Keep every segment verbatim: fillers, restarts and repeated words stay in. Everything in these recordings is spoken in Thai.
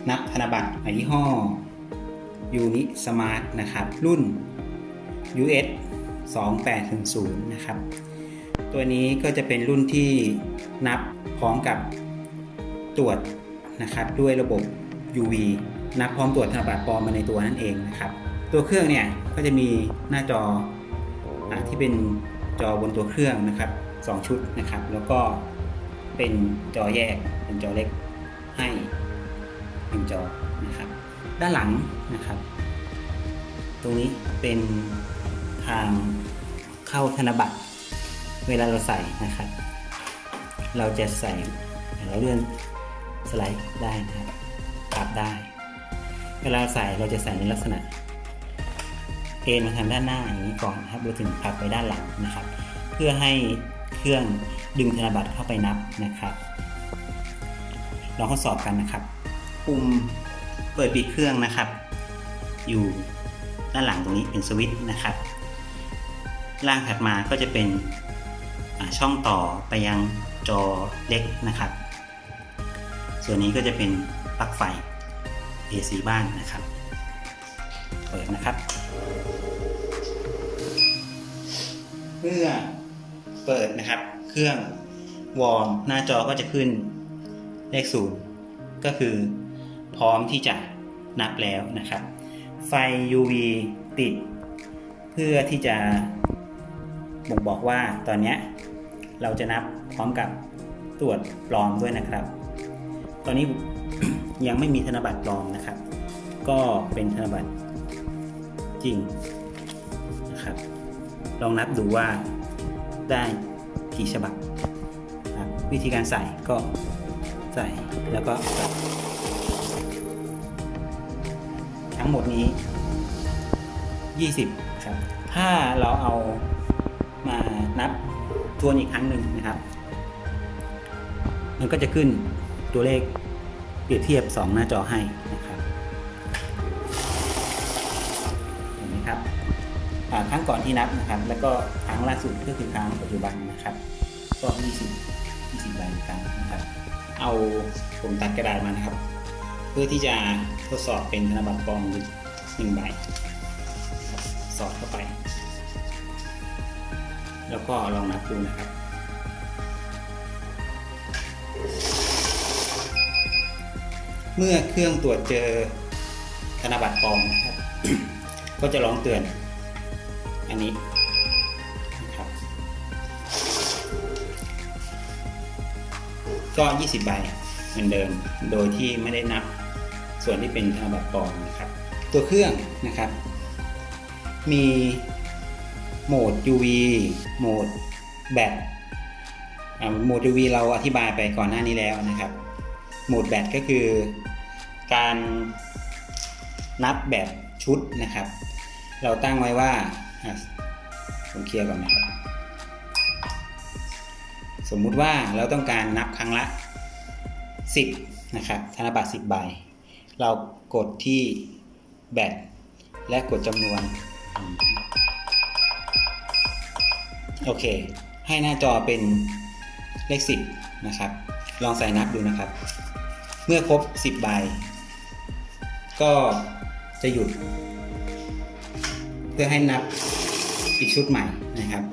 นับธนบัตรยี่ห้อยูนิสมาร์ทนะครับรุ่น ยู เอส สองแปดหนึ่งศูนย์นะครับตัวนี้ก็จะเป็นรุ่นที่นับพร้อมกับตรวจนะครับด้วยระบบ ยู วี นับพร้อมตรวจธนบัตรปลอมมาในตัวนั่นเองนะครับตัวเครื่องเนี่ยก็จะมีหน้าจออที่เป็นจอบนตัวเครื่องนะครับสองชุดนะครับแล้วก็เป็นจอแยกเป็นจอเล็กให้หนึ่งจอนะครับด้านหลังนะครับตรงนี้เป็นทางเข้าธนบัตรเวลาเราใส่นะครับเราจะใส่เราเลื่อนสไลด์ได้นะครับปรับได้เวลาใส่เราจะใส่ในลักษณะเอ็นมาทางด้านหน้าอย่างนี้ก่อนนะครับเราถึงผลักไปด้านหลังนะครับเพื่อให้เครื่องดึงธนบัตรเข้าไปนับนะครับลองทดสอบกันนะครับปุ่มเปิดปิดเครื่องนะครับอยู่ด้านหลังตรงนี้เป็นสวิตช์นะครับล่างถัดมาก็จะเป็นช่องต่อไปยังจอเล็กนะครับส่วนนี้ก็จะเป็นปลั๊กไฟ เอ ซี บ้านนะครับเปิดนะครับเมื่อเปิดนะครับเครื่องวอร์มหน้าจอก็จะขึ้นเลขศูนย์ก็คือพร้อมที่จะนับแล้วนะครับไฟ ยู วี ติดเพื่อที่จะบ่งบอกว่าตอนนี้เราจะนับพร้อมกับตรวจปลอมด้วยนะครับตอนนี้ ยังไม่มีธนบัตรปลอมนะครับก็เป็นธนบัตรจริงนะครับลองนับดูว่าได้กี่ฉบับครับวิธีการใส่ก็ใส่แล้วก็ทั้งหมดนี้ยี่สิบครับถ้าเราเอามานับทวนอีกครั้งหนึ่งนะครับมันก็จะขึ้นตัวเลขเปรียบเทียบสองหน้าจอให้นะครับเห็นไหมครับครั้งก่อนที่นับนะครับแล้วก็ครั้งล่าสุดก็คือครั้งปัจจุบันนะครับก็ยี่สิบ ยี่สิบใบเหมือนกันนะครับเอาผมตัดกระดาษมานะครับเพื่อที่จะทดสอบเป็นธนบัตรปลอมหนึ่งใบสอดเข้าไปแล้วก็ลองนับดูนะครับเมื่อเครื่องตรวจเจอธนบัตรปลอมนะครับ ก็จะร้องเตือนอันนี้นะครับก็ยี่สิบใบเหมือนเดิมโดยที่ไม่ได้นับส่วนที่เป็นธนบัตรปลอมนะครับตัวเครื่องนะครับมีโหมด ยู วี โหมดแบตโหมด ยู วี เราอธิบายไปก่อนหน้านี้แล้วนะครับโหมดแบตก็คือการนับแบบชุดนะครับเราตั้งไว้ว่าผมเคลียร์ก่อนนะครับสมมุติว่าเราต้องการนับครั้งละสิบนะครับธนบัตรสิบใบเรากดที่แบตและกดจำนวนโอเคให้หน้าจอเป็นเลขสิบนะครับลองใส่นับดูนะครับเมื่อครบสิบใบก็จะหยุดเพื่อให้นับอีกชุดใหม่นะครับ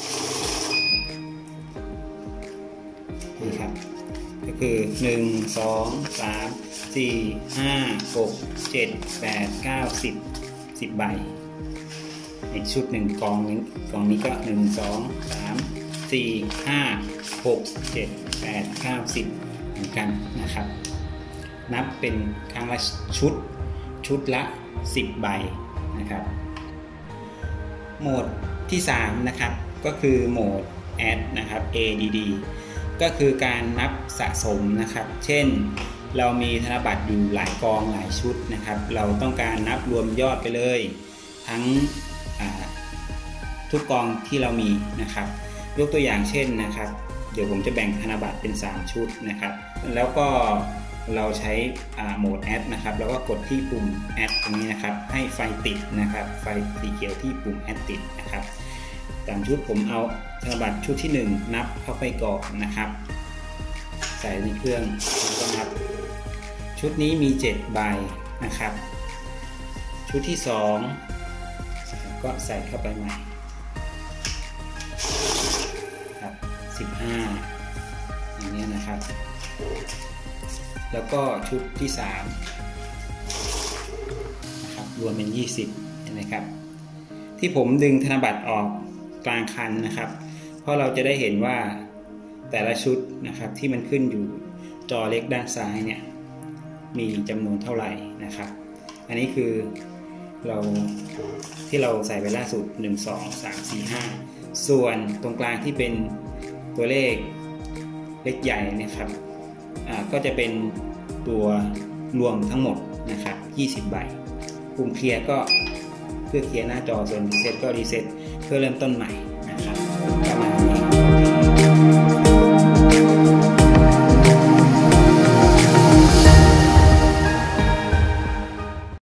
นี่ครับก็คือหนึ่ง สอง สาม สี่ ห้า หก เจ็ด แปด เก้า สิบ สิบใบอีกชุดหนึ่งกองนี้กองนี้ก็หนึ่ง สอง สาม สี่ ห้า หก เจ็ด แปด เก้า สิบเหมือนกันนะครับนับเป็นครั้งละชุดชุดละสิบใบนะครับโหมดที่สามนะครับก็คือโหมด add นะครับ เอ ดี ดี ก็คือการนับสะสมนะครับเช่นเรามีธนบัตรอยู่หลายกองหลายชุดนะครับเราต้องการนับรวมยอดไปเลยทั้งทุกกองที่เรามีนะครับยกตัวอย่างเช่นนะครับเดี๋ยวผมจะแบ่งธนบัตรเป็นสามชุดนะครับแล้วก็เราใช้โหมด add นะครับแล้วก็กดที่ปุ่ม add ตรงนี้นะครับให้ไฟติดนะครับไฟสีเขียวที่ปุ่ม add ติดนะครับตามชุดผมเอาธนบัตรชุดที่หนึ่งนับเข้าไปก่อนนะครับใส่ในเครื่องแล้วก็นับชชุดนี้มีเจ็ดใบนะครับชุดที่สองก็ใส่เข้าไปใหม่ครับสิบห้าอย่างนี้นะครับแล้วก็ชุดที่สามนะครับรวมเป็นยี่สิบเห็นไหมครับที่ผมดึงธนบัตรออกกลางคันนะครับเพราะเราจะได้เห็นว่าแต่ละชุดนะครับที่มันขึ้นอยู่จอเล็กด้านซ้ายเนี่ยมีจำนวนเท่าไหร่นะครับอันนี้คือเราที่เราใส่ไปล่าสุดหนึ่ง สอง สาม สี่ ห้าส่วนตรงกลางที่เป็นตัวเลขเลขใหญ่นะครับอ่าก็จะเป็นตัวรวมทั้งหมดนะครับยี่สิบใบปุ่มเคลียร์ก็เพื่อเคลียร์หน้าจอส่วนรีเซ็ตก็รีเซ็ตเพื่อเริ่มต้นใหม่นะครับ